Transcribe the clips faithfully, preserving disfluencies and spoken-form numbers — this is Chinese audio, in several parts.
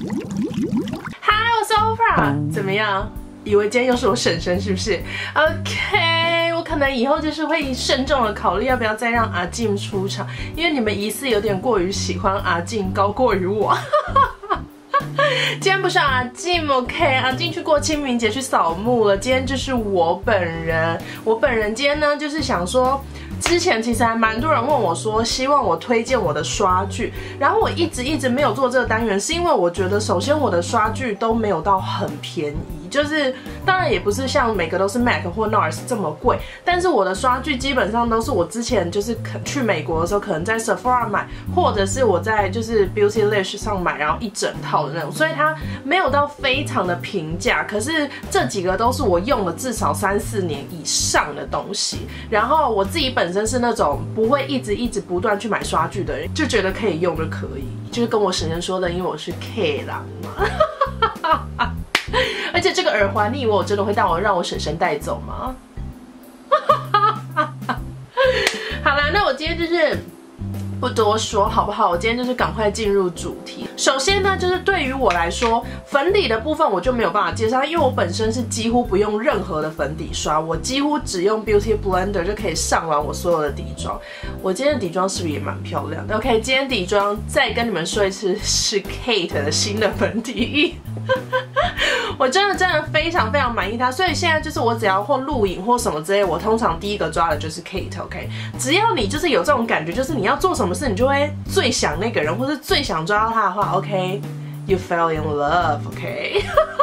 嗨，我是 Oprah， 怎么样？以为今天又是我婶婶是不是 ？OK， 我可能以后就是会慎重的考虑要不要再让阿静出场，因为你们疑似有点过于喜欢阿静，高过于我。今天不是阿静 ，OK， 阿静去过清明节去扫墓了。今天就是我本人，我本人今天呢就是想说。之前其实还蛮多人问我说，希望我推荐我的刷具，然后我一直一直没有做这个单元，是因为我觉得首先我的刷具都没有到很便宜，就是当然也不是像每个都是 Mac 或 NARS 这么贵，但是我的刷具基本上都是我之前就是去美国的时候，可能在 Sephora 买，或者是我在就是 Beautylish 上买，然后一整套的那种，所以它没有到非常的平价，可是这几个都是我用了至少三四年以上的东西，然后我自己本身。本身是那种不会一直一直不断去买刷具的人，就觉得可以用就可以，就是跟我婶婶说的，因为我是 K 郎嘛。而且这个耳环，你以为我真的会带我让我婶婶带走吗？好啦，那我今天就是不多说，好不好？我今天就是赶快进入主题。首先呢，就是对于我来说，粉底的部分我就没有办法介绍，因为我本身是几乎不用任何的粉底刷，我几乎只用 Beauty Blender 就可以上完我所有的底妆。我今天的底妆是不是也蛮漂亮的 ？OK， 今天底妆再跟你们说一次，是 Kate 的新的粉底液。我真的真的非常非常满意它，所以现在就是我只要或录影或什么之类，我通常第一个抓的就是 Kate。OK， 只要你就是有这种感觉，就是你要做什么事，你就会最想那个人，或是最想抓到他的话 ，OK，you fell in love。OK。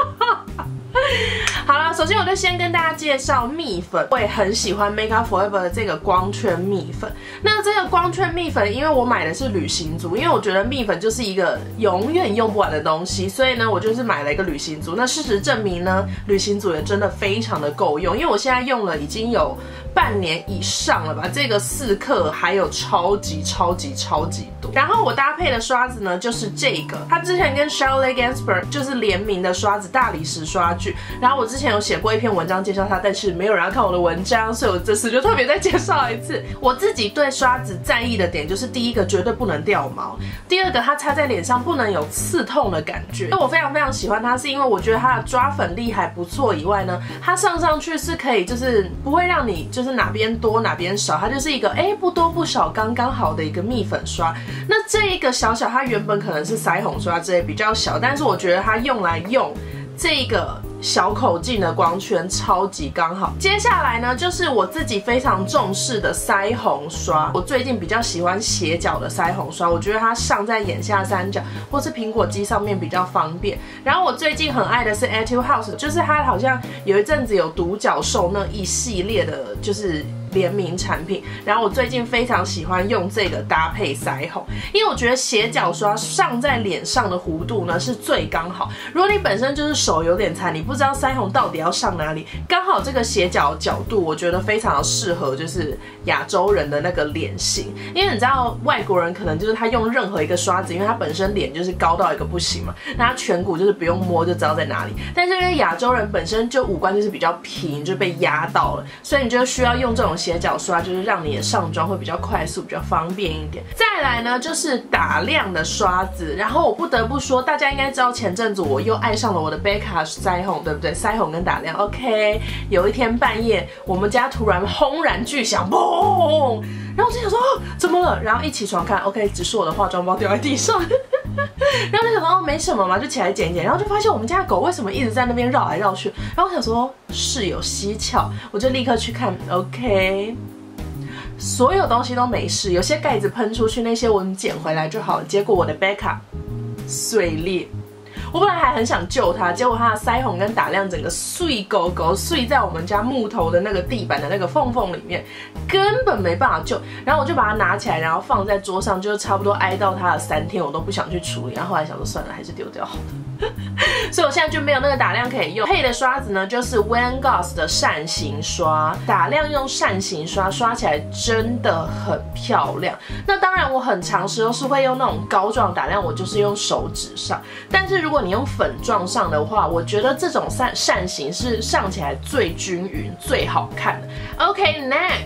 好了，首先我就先跟大家介绍蜜粉。我也很喜欢 Make Up Forever 的这个光圈蜜粉。那这个光圈蜜粉，因为我买的是旅行组，因为我觉得蜜粉就是一个永远用不完的东西，所以呢，我就是买了一个旅行组。那事实证明呢，旅行组也真的非常的够用，因为我现在用了已经有半年以上了吧。这个四克还有超级超级超级多。然后我搭配的刷子呢，就是这个，它之前跟 Charlotte Gansper 就是联名的刷子，大理石刷具。然后我之前有写过一篇文章介绍它，但是没有人要看我的文章，所以我这次就特别再介绍一次。我自己对刷子在意的点就是：第一个，绝对不能掉毛；第二个，它擦在脸上不能有刺痛的感觉。我非常非常喜欢它，是因为我觉得它的抓粉力还不错以外呢，它上上去是可以就是不会让你就是哪边多哪边少，它就是一个哎不多不少刚刚好的一个蜜粉刷。那这一个小小，它原本可能是腮红刷之类比较小，但是我觉得它用来用这个小口径的光圈超级刚好。接下来呢，就是我自己非常重视的腮红刷。我最近比较喜欢斜角的腮红刷，我觉得它上在眼下三角或是苹果肌上面比较方便。然后我最近很爱的是 Etude House， 就是它好像有一阵子有独角兽那一系列的，就是联名产品，然后我最近非常喜欢用这个搭配腮红，因为我觉得斜角刷上在脸上的弧度呢是最刚好。如果你本身就是手有点残，你不知道腮红到底要上哪里，刚好这个斜角角度，我觉得非常的适合就是亚洲人的那个脸型。因为你知道外国人可能就是他用任何一个刷子，因为他本身脸就是高到一个不行嘛，那他颧骨就是不用摸就知道在哪里。但是因为亚洲人本身就五官就是比较平，就被压到了，所以你就需要用这种斜角刷，就是让你的上妆会比较快速，比较方便一点。再来呢，就是打亮的刷子。然后我不得不说，大家应该知道前阵子我又爱上了我的 Becca 腮红，对不对？腮红跟打亮 ，OK。有一天半夜，我们家突然轰然巨响，嘣！然后我就想说，哦，怎么了？然后一起床看 ，OK， 只是我的化妆包掉在地上。然后就想说，哦，没什么嘛，就起来捡一捡。然后就发现我们家的狗为什么一直在那边绕来绕去。然后我想说，事有蹊跷，我就立刻去看 ，OK。所有东西都没事，有些盖子喷出去，那些我们捡回来就好了。结果我的 Becca 碎裂。我本来还很想救它，结果它的腮红跟打亮整个碎狗狗碎在我们家木头的那个地板的那个缝缝里面，根本没办法救。然后我就把它拿起来，然后放在桌上，就差不多挨到它的三天，我都不想去处理。然后后来想说算了，还是丢掉好了。所以我现在就没有那个打亮可以用。配的刷子呢，就是 Van Gogh 的扇形刷，打亮用扇形刷刷起来真的很漂亮。那当然，我很常时候是会用那种膏状打亮，我就是用手指上。但是如果你用粉状上的话，我觉得这种扇扇形是上起来最均匀、最好看的。OK，next。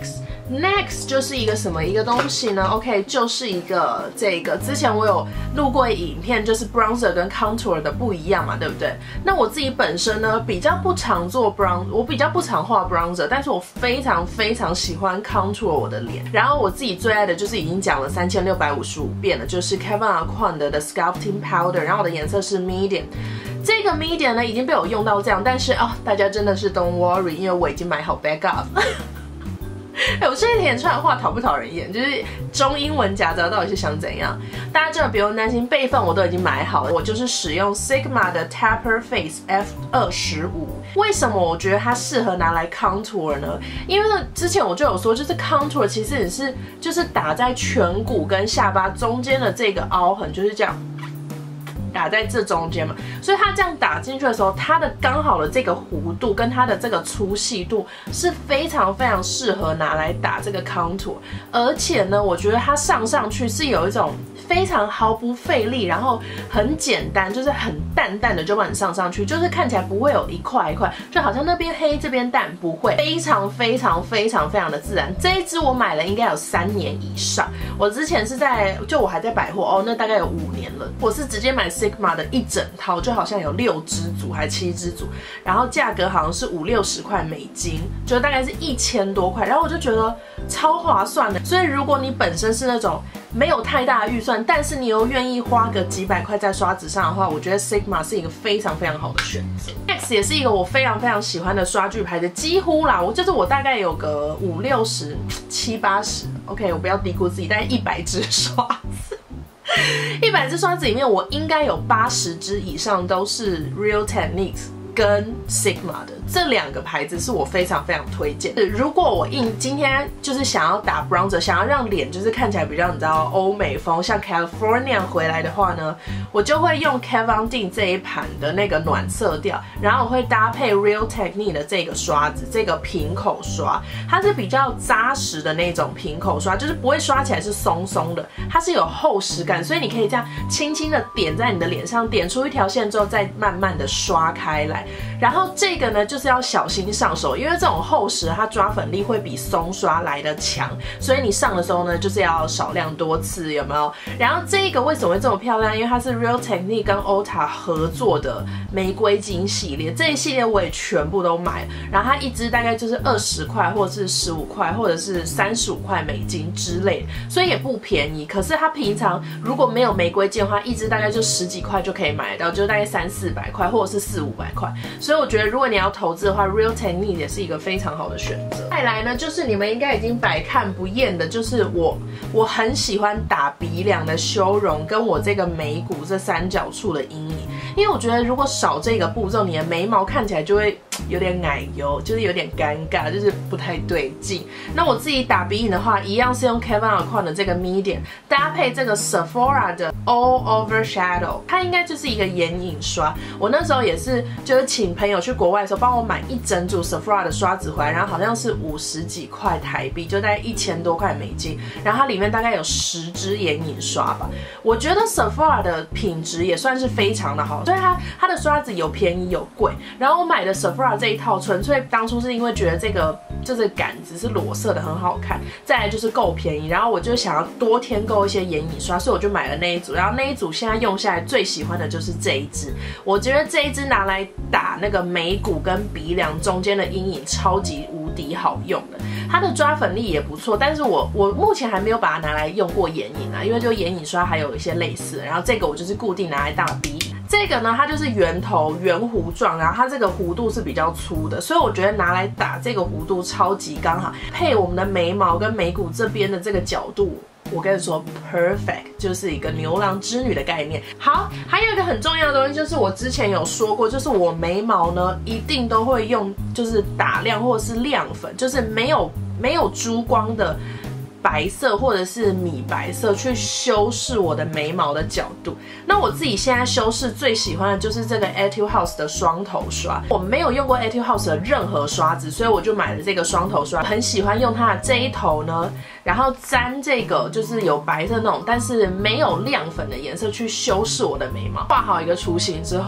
Next 就是一个什么一个东西呢 ？OK， 就是一个这个之前我有录过影片，就是 bronzer 跟 contour 的不一样嘛，对不对？那我自己本身呢比较不常做 bronzer， 我比较不常画 bronzer， 但是我非常非常喜欢 contour 我的脸。然后我自己最爱的就是已经讲了三千六百五十五遍了，就是 Kevyn Aucoin 的的 Sculpting Powder， 然后我的颜色是 medium。这个 medium 呢已经被我用到这样，但是哦，大家真的是 don't worry， 因为我已经买好 backup。哎、欸，我这一连串的话讨不讨人厌？就是中英文夹杂到底是想怎样？大家真的不用担心，备份我都已经买好了。我就是使用 Sigma 的 Taper Face F 二十五。为什么我觉得它适合拿来 contour 呢？因为之前我就有说，就是 contour 其实你是就是打在颧骨跟下巴中间的这个凹痕，就是这样。打在这中间嘛，所以它这样打进去的时候，它的刚好的这个弧度跟它的这个粗细度是非常非常适合拿来打这个 contour， 而且呢，我觉得它上上去是有一种非常毫不费力，然后很简单，就是很淡淡的就帮你上上去，就是看起来不会有一块一块，就好像那边黑这边淡，不会，非常非常非常非常的自然。这一支我买了应该有三年以上，我之前是在就我还在百货哦，那大概有五年了，我是直接买。Sigma 的一整套就好像有六支组还七支组，然后价格好像是五六十块美金，就大概是一千多块，然后我就觉得超划算的。所以如果你本身是那种没有太大的预算，但是你又愿意花个几百块在刷子上的话，我觉得 Sigma 是一个非常非常好的选择。Next 也是一个我非常非常喜欢的刷具牌的，几乎啦，我就是我大概有个五六十、七八十 ，OK， 我不要低估自己，大概一百支刷子。一百支刷子里面，我应该有八十支以上都是 Real Techniques 跟 Sigma 的。这两个牌子是我非常非常推荐的。如果我硬今天就是想要打 bronzer， 想要让脸就是看起来比较你知道欧美风，像 California 回来的话呢，我就会用 Kevyn Aucoin 这一盘的那个暖色调，然后我会搭配 Real Technique 的这个刷子，这个平口刷，它是比较扎实的那种平口刷，就是不会刷起来是松松的，它是有厚实感，所以你可以这样轻轻的点在你的脸上，点出一条线之后，再慢慢的刷开来。然后这个呢，就是要小心上手，因为这种厚实它抓粉力会比松刷来的强，所以你上的时候呢，就是要少量多次，有没有？然后这个为什么会这么漂亮？因为它是 Real Technique 跟 Ulta 合作的玫瑰金系列，这一系列我也全部都买了。然后它一支大概就是二十块，或者是十五块，或者是三十五块美金之类的，所以也不便宜。可是它平常如果没有玫瑰金的话，一支大概就十几块就可以买得到，就大概三四百块，或者是四五百块。所以我觉得，如果你要投资的话 ，Real Technique 也是一个非常好的选择。再来呢，就是你们应该已经百看不厌的，就是我我很喜欢打鼻梁的修容，跟我这个眉骨这三角处的阴影。因为我觉得，如果少这个步骤，你的眉毛看起来就会有点奶油，就是有点尴尬，就是不太对劲。那我自己打鼻影的话，一样是用 Kevyn Aucoin 的这个 medium 搭配这个 Sephora 的 All Over Shadow， 它应该就是一个眼影刷。我那时候也是，就是请朋友去国外的时候，帮我买一整组 Sephora 的刷子回来，然后好像是五十几块台币，就大概一千多块美金。然后它里面大概有十支眼影刷吧。我觉得 Sephora 的品质也算是非常的好，所以它它的刷子有便宜有贵。然后我买的 Sephora 这一套，纯粹当初是因为觉得这个这个杆子是裸色的，很好看。再来就是够便宜，然后我就想要多添购一些眼影刷，所以我就买了那一组。然后那一组现在用下来最喜欢的就是这一支，我觉得这一支拿来打那个眉骨跟鼻梁中间的阴影超级无敌好用的。它的抓粉力也不错，但是我我目前还没有把它拿来用过眼影啊，因为就眼影刷还有一些类似的，然后这个我就是固定拿来打鼻影。这个呢，它就是圆头圆弧状，然后它这个弧度是比较粗的，所以我觉得拿来打这个弧度超级刚好，配我们的眉毛跟眉骨这边的这个角度。我跟你说 ，perfect 就是一个牛郎织女的概念。好，还有一个很重要的东西，就是我之前有说过，就是我眉毛呢一定都会用，就是打亮或者是亮粉，就是没有没有珠光的白色或者是米白色去修饰我的眉毛的角度。那我自己现在修饰最喜欢的就是这个 Etude House 的双头刷，我没有用过 Etude House 的任何刷子，所以我就买了这个双头刷，很喜欢用它的这一头呢，然后沾这个就是有白色那种但是没有亮粉的颜色去修饰我的眉毛。画好一个雏形之后，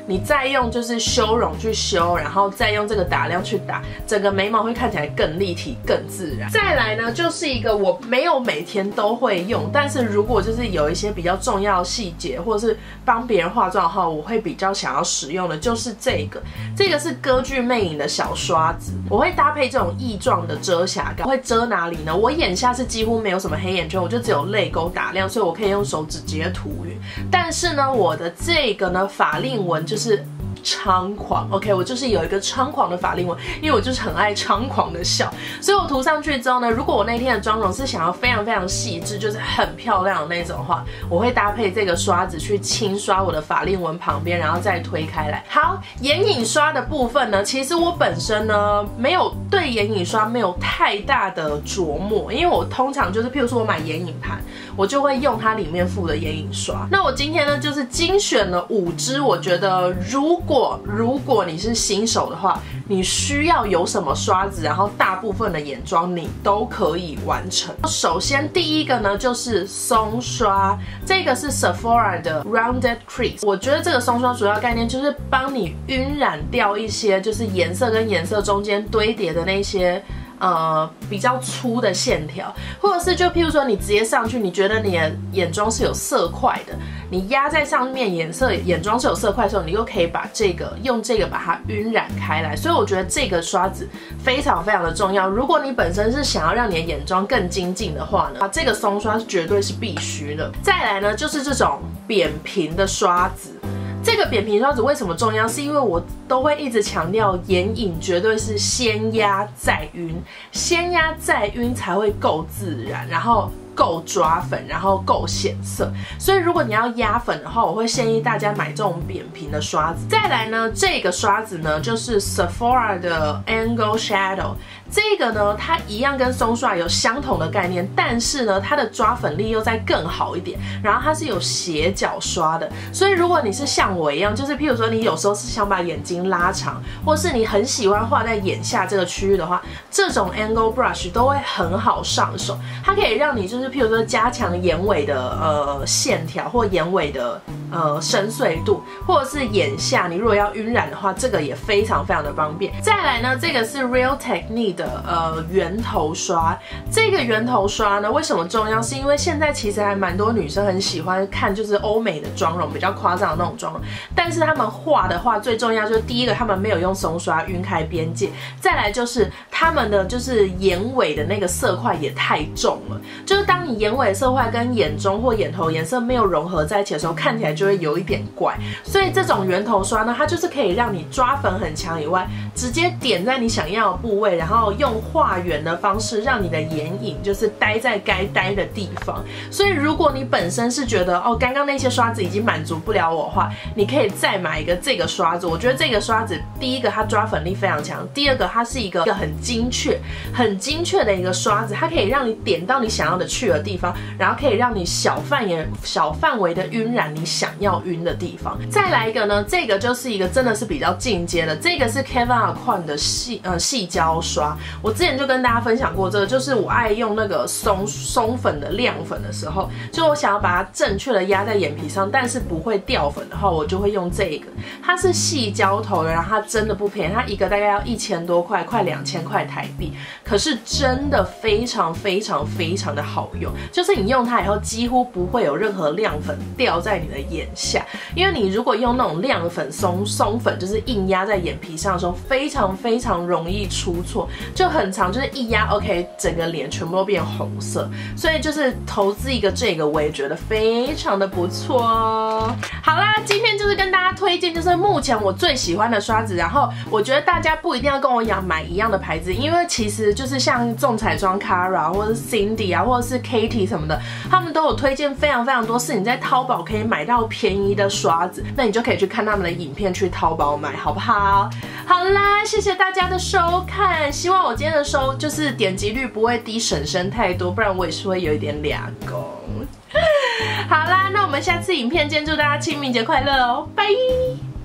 你再用就是修容去修，然后再用这个打亮去打，整个眉毛会看起来更立体、更自然。再来呢，就是一个我没有每天都会用，但是如果就是有一些比较重要的细节，或者是帮别人化妆的话，我会比较想要使用的就是这个。这个是歌剧魅影的小刷子，我会搭配这种液状的遮瑕膏。会遮哪里呢？我眼下是几乎没有什么黑眼圈，我就只有泪沟打亮，所以我可以用手指直接涂匀。但是呢，我的这个呢法令纹就是猖狂 ，OK， 我就是有一个猖狂的法令纹，因为我就是很爱猖狂的笑，所以我涂上去之后呢，如果我那天的妆容是想要非常非常细致，就是很漂亮的那种的话，我会搭配这个刷子去轻刷我的法令纹旁边，然后再推开来。好，眼影刷的部分呢，其实我本身呢没有对眼影刷没有太大的琢磨，因为我通常就是譬如说我买眼影盘，我就会用它里面附的眼影刷。那我今天呢就是精选了五支，我觉得如果如果如果你是新手的话，你需要有什么刷子，然后大部分的眼妆你都可以完成。首先第一个呢就是松刷，这个是 Sephora 的 Rounded Crease。我觉得这个松刷主要概念就是帮你晕染掉一些就是颜色跟颜色中间堆叠的那些。呃，比较粗的线条，或者是就譬如说你直接上去，你觉得你的眼妆是有色块的，你压在上面颜色眼妆是有色块的时候，你又可以把这个用这个把它晕染开来。所以我觉得这个刷子非常非常的重要。如果你本身是想要让你的眼妆更精进的话呢，这个松刷绝对是必须的。再来呢，就是这种扁平的刷子。这个扁平刷子为什么重要？是因为我都会一直强调，眼影绝对是先压再晕，先压再晕才会够自然，然后够抓粉，然后够显色。所以如果你要压粉的话，我会建议大家买这种扁平的刷子。再来呢，这个刷子呢就是 Sephora 的 Angle Shadow。这个呢，它一样跟松刷有相同的概念，但是呢，它的抓粉力又再更好一点。然后它是有斜角刷的，所以如果你是像我一样，就是譬如说你有时候是想把眼睛拉长，或是你很喜欢画在眼下这个区域的话，这种 Angle Brush 都会很好上手。它可以让你就是譬如说加强眼尾的呃线条，或眼尾的呃深邃度，或者是眼下你如果要晕染的话，这个也非常非常的方便。再来呢，这个是 Real Technique 的呃圆头刷。这个圆头刷呢为什么重要？是因为现在其实还蛮多女生很喜欢看就是欧美的妆容，比较夸张的那种妆容，但是他们画的话最重要就是第一个他们没有用松刷晕开边界，再来就是他们的就是眼尾的那个色块也太重了，就是当你眼尾色块跟眼中或眼头颜色没有融合在一起的时候，看起来就会有一点怪。所以这种圆头刷呢，它就是可以让你抓粉很强以外，直接点在你想要的部位，然后用画圆的方式让你的眼影就是待在该待的地方。所以如果你本身是觉得哦，刚刚那些刷子已经满足不了我的话，你可以再买一个这个刷子。我觉得这个刷子第一个它抓粉力非常强，第二个它是一个很精确、很精确的一个刷子，它可以让你点到你想要的去的地方，然后可以让你小范围、小范围的晕染你想要晕的地方。再来一个呢，这个就是一个真的是比较进阶的，这个是 Kevyn Aucoin 的细呃细胶刷。我之前就跟大家分享过这个，就是我爱用那个松松粉的亮粉的时候，就我想要把它正确的压在眼皮上，但是不会掉粉的话，我就会用这个。它是细胶头的，然后它真的不便宜，它一个大概要一千多块，快两千块台币。可是真的非常非常非常的好用，就是你用它以后几乎不会有任何亮粉掉在你的眼下，因为你如果用那种亮粉松松粉，就是硬压在眼皮上的时候，非常非常容易出错，就很常就是一压 OK 整个脸全部都变红色，所以就是投资一个这个我也觉得非常的不错哦。好啦，今天就是跟大家推荐就是目前我最喜欢的刷子，然后我觉得大家不一定要跟我一样买一样的牌子，因为其实就是像仲彩妆 Kara 或者是 Cindy 啊，或者是 Katie 什么的，他们都有推荐非常非常多是你在淘宝可以买到便宜的刷子，那你就可以去看他们的影片去淘宝买，好不好？好啦，谢谢大家的收看，希望我今天的收就是点击率不会低婶婶太多，不然我也是会有一点俩公。好啦，那我们下次影片见，祝大家清明节快乐哦，拜。